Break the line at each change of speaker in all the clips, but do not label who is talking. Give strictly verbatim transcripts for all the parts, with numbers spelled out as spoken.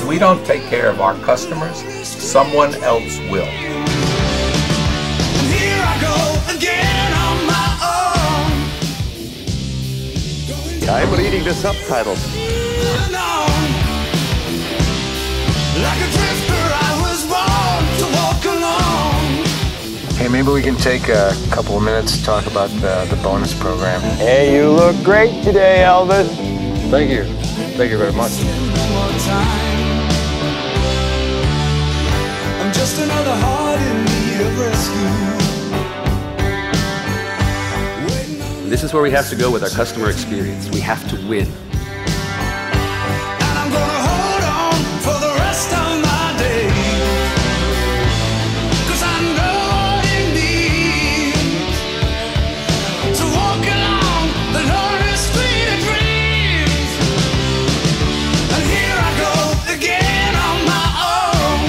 we don't take care of our customers, someone else will.
Here I go again on my own.
I'm reading the subtitles.
Like a drifter, I was born to walk alone.
Hey, maybe we can take a couple of minutes to talk about the, the bonus program.
Hey, you look great today, Elvis.
Thank you. Thank you very much.
I'm just another heart in need of rescue.
This is where we have to go with our customer experience. We have to win.
And I'm gonna hold on for the rest of my days. 'Cause I know what it means to walk along the lonely street of dreams. And here I go again on my own,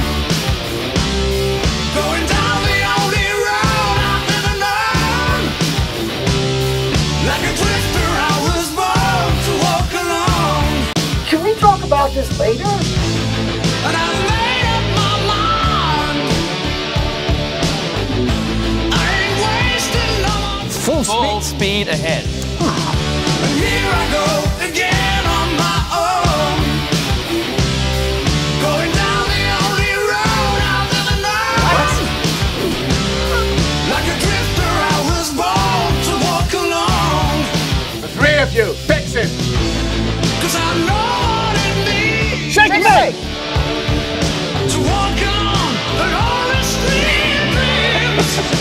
going down the only road I've ever known. Like a drifter, I was born to walk alone.
Can we talk about this later?
And I made up my mind. I ain't wasting no more time.
Full, Full speed. speed ahead.
And here I go again on my own, going down the only road I've ever known. Like a drifter, I was born to walk alone.
The three of you, fix it!
'Cause I know what it means
Shake me!
to walk along the lonely street of dreams.